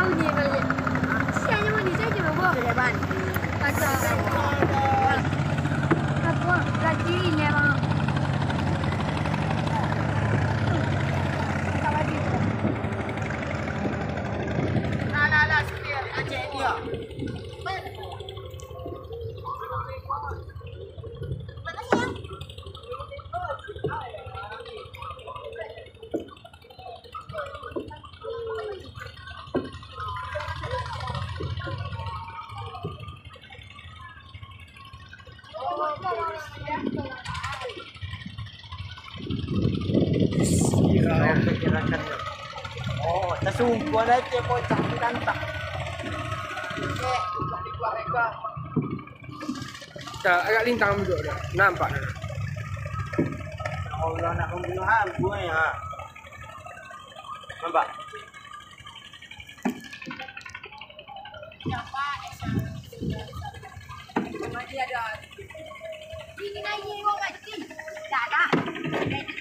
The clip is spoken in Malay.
bunyi balik. Sianya bunyi saja bawa. Depan. Kacau. Apa? Lagi ini emang. Nah, setia aja dia. Oh, tersumpuan aja kocak ditantang. Agak lintang duduk dah. Nampak dah. Allah nak pembunuhan gue ya. Nampak? Ini lagi orang mati. Dah.